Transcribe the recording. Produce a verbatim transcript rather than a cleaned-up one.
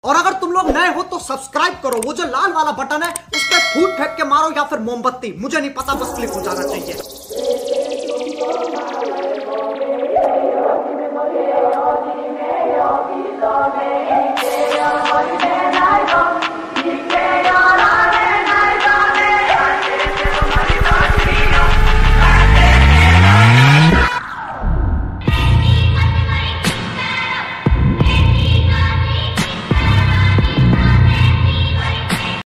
और अगर तुम लोग नए हो तो सब्सक्राइब करो, वो जो लाल वाला बटन है उस पर फूट फेंक के मारो या फिर मोमबत्ती, मुझे नहीं पता, बस क्लिक हो जाना चाहिए।